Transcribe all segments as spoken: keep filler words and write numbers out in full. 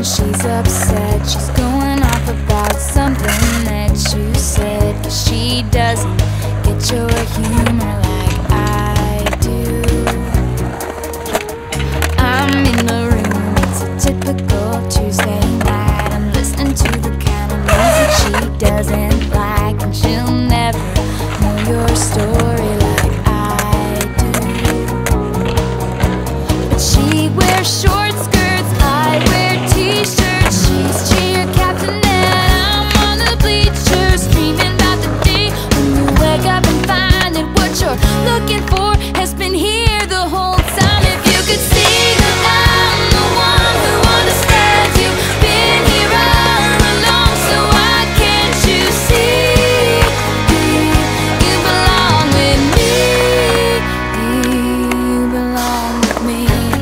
she's upset. She's going off about something that you said, 'cause she doesn't get your humor like I do. I'm in the room, it's a typical Tuesday night. I'm listening to the kind of music she doesn't like, and she'll never know your story like I do. But she wears short skirts, I wear t-shirts. She's cheer captain and I'm on the bleachers, dreaming about the day when you wake up and find that what you're looking for has been here the whole time. If you could see that I'm the one who understands you, been here all along, so why can't you see? You belong with me, you belong with me.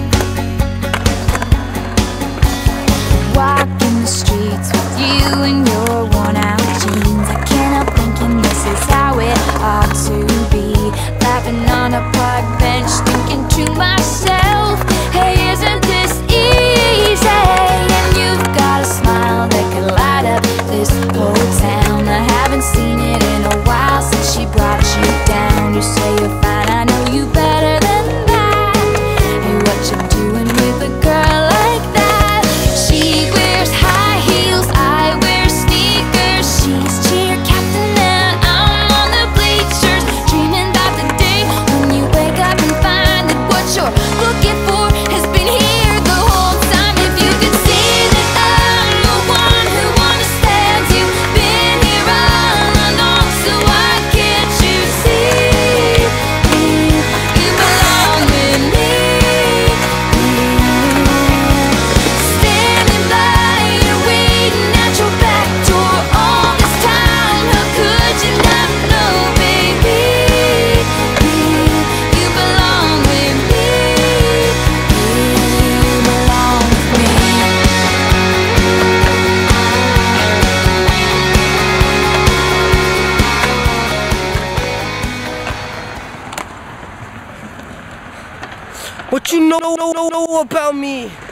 Walking the streets with you in your worn out jeans, I can't help thinking this is how it ought to be. Laughing on a park bench, thinking to myself, hey, isn't this easy? And you've got a smile that could light up this whole town. I haven't seen it in a while since she brought you down. You say you're fine, I know you better than that. Hey, what you doing with a girl like that? She wears high heels, I wear sneakers. She's cheer captain and I'm on the bleachers, dreaming about the day when you wake up and find that what you're looking for has been here the whole time. If you could see that I'm the one who understands you, been here all along, so why can't you see? You belong with me. Standing by you, waiting at your back door all this time. How could you not know, baby? You belong with me. You belong with me. What you know, know, know, know about me?